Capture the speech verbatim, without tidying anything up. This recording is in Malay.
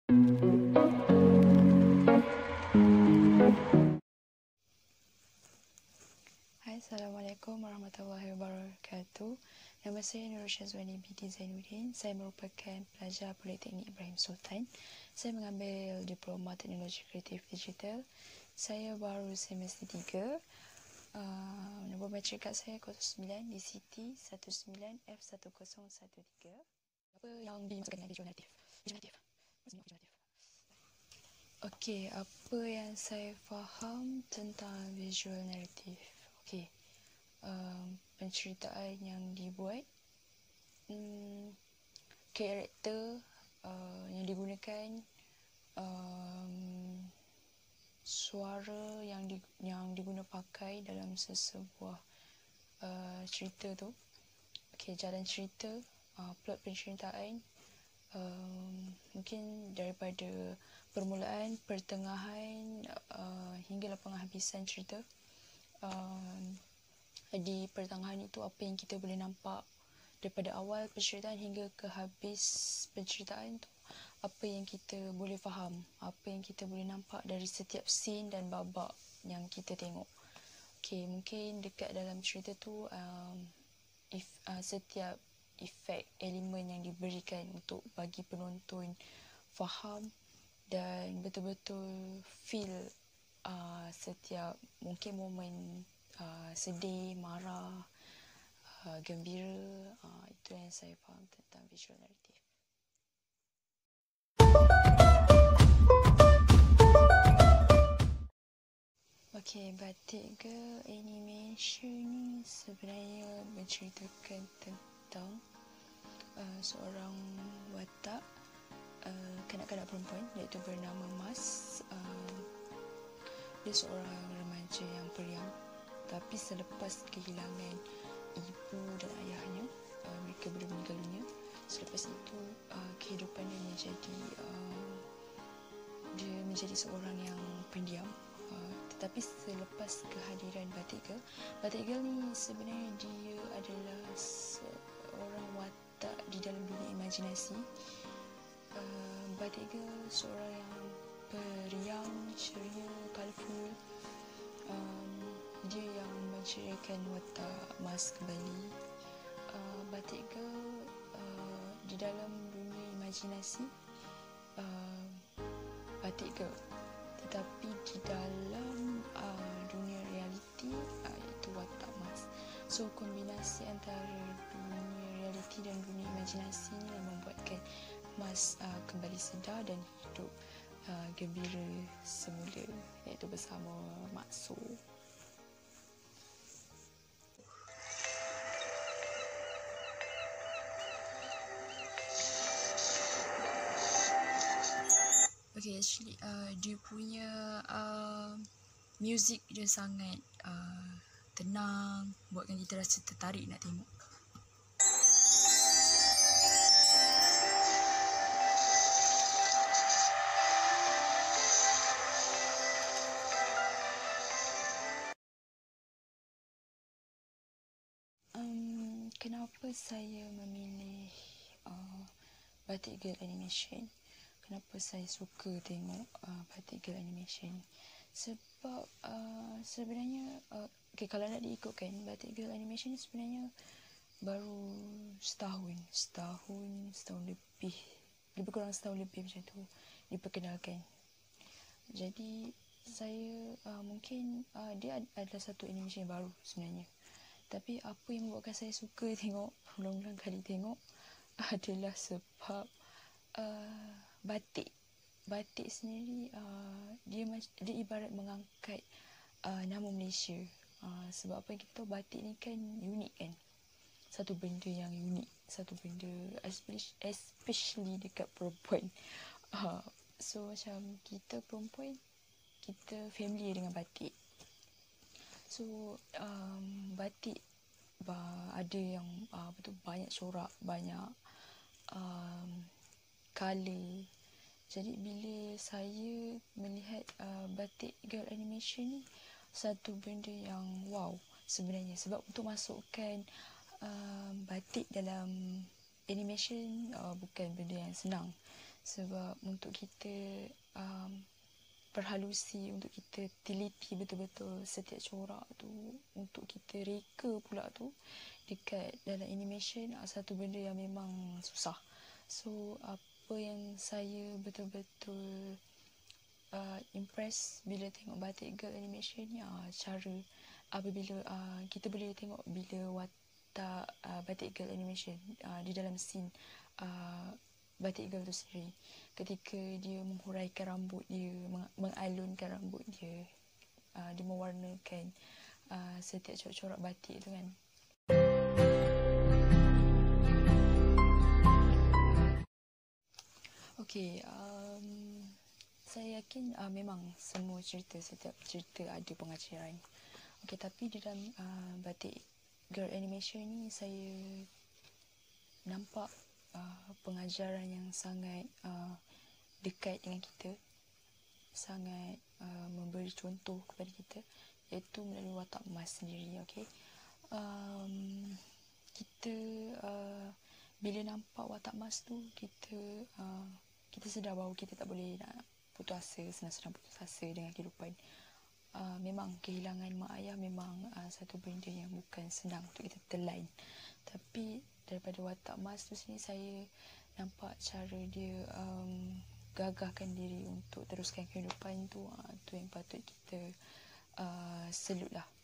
Hai, Assalamualaikum warahmatullahi wabarakatuh. Nama saya Nurul Syazwani binti Zainuddin. Saya merupakan pelajar Politeknik Ibrahim Sultan. Saya mengambil Diploma Teknologi Kreatif Digital. Saya baru semester tiga. Uh, nombor matrik kad saya kosong sembilan D C T satu sembilan F satu kosong satu tiga. Apa yang dimaksudkan dengan visual narrative? Visual narrative. Maksudnya visual narrative. Okey, apa yang saya faham tentang visual narrative? Okey, um, penceritaan yang dibuat, um, karakter uh, yang digunakan, um, suara yang di, yang diguna pakai dalam sesebuah uh, cerita tu. Okey, jalan cerita, uh, plot penceritaan, um, mungkin daripada permulaan, pertengahan uh, hinggalah penghabisan cerita. Um, di pertengahan itu apa yang kita boleh nampak daripada awal penceritaan hingga ke habis penceritaan tu, apa yang kita boleh faham, apa yang kita boleh nampak dari setiap scene dan babak yang kita tengok. Okey, mungkin dekat dalam cerita tu um, if, uh, setiap efek elemen yang diberikan untuk bagi penonton faham dan betul-betul feel uh, setiap mungkin momen uh, sedih, marah, uh, gembira. Uh, itu yang saya faham tentang visual narrative. Okey, batik ke animation ni sebenarnya menceritakan tentang uh, seorang watak uh, kanak-kanak perempuan iaitu bernama Mas. Uh, dia seorang remaja yang periang, tapi selepas kehilangan ibu dan ayahnya, uh, mereka berdua meninggal dunia. Selepas itu uh, kehidupannya menjadi uh, dia menjadi seorang yang pendiam. Uh, tetapi selepas kehadiran Batik Girl, Batik Girl ni sebenarnya dia adalah seorang watak di dalam dunia imajinasi. Uh, Batik Girl seorang yang periang, ceria, colourful. Um, dia yang menceriakan watak Mas kembali. Uh, Batik Girl uh, di dalam dunia imajinasi, uh, Batik Girl, tetapi di dalam uh, dunia realiti uh, iaitu watak Mas. So kombinasi antara dunia realiti dan dunia imajinasi ni yang membuatkan Mas uh, kembali sedar dan hidup uh, gembira semula, iaitu bersama Mak So. Okay, actually uh, dia punya uh, music dia sangat uh, tenang, buatkan kita rasa tertarik nak tengok. Um, kenapa saya memilih uh, Batik Girl Animation? Kenapa saya suka tengok uh, Batik Girl Animation? Sebab uh, sebenarnya uh, okay, kalau nak diikutkan, Batik Girl Animation ni sebenarnya baru setahun setahun setahun lebih lebih kurang setahun lebih macam tu diperkenalkan. Jadi saya uh, mungkin uh, dia adalah satu animation yang baru sebenarnya, tapi apa yang membuatkan saya suka tengok berulang-ulang kali tengok adalah sebab uh, batik batik sendiri uh, dia dia ibarat mengangkat uh, nama Malaysia. Uh, sebab apa, kita tahu batik ni kan unik kan, satu benda yang unik, satu benda especially, especially dekat perempuan. Uh, so macam kita perempuan, kita familiar dengan batik. So um, batik uh, ada yang uh, betul banyak corak, banyak um, colour. Jadi bila saya melihat uh, Batik Girl Animation ni, satu benda yang wow sebenarnya. Sebab untuk masukkan uh, batik dalam animation uh, bukan benda yang senang. Sebab untuk kita um, perhalusi, untuk kita teliti betul-betul setiap corak tu, untuk kita reka pula tu dekat dalam animation, satu benda yang memang susah. So apa yang saya betul-betul uh, impress bila tengok Batik Girl animation ni, uh, cara apabila uh, kita boleh tengok bila watak uh, Batik Girl animation uh, di dalam scene uh, Batik Girl tu sendiri, ketika dia menghuraikan rambut dia, meng- mengalunkan rambut dia, uh, dia mewarnakan uh, setiap corak-corak batik tu kan. Okey, um, saya yakin uh, memang semua cerita, setiap cerita ada pengajaran. Okey, tapi di dalam uh, Batik Girl animation ni saya nampak uh, pengajaran yang sangat uh, dekat dengan kita, sangat uh, memberi contoh kepada kita, iaitu melalui watak Mas sendiri. Okey, um, kita uh, bila nampak watak Mas tu, kita uh, kita sedar bahawa kita tak boleh nak putus asa, senang-senang putus asa dengan kehidupan. Uh, memang kehilangan mak ayah memang uh, satu benda yang bukan senang untuk kita telan. Tapi daripada watak Mas tu sini, saya nampak cara dia um, gagahkan diri untuk teruskan kehidupan tu. Uh, tu yang patut kita uh, salute lah.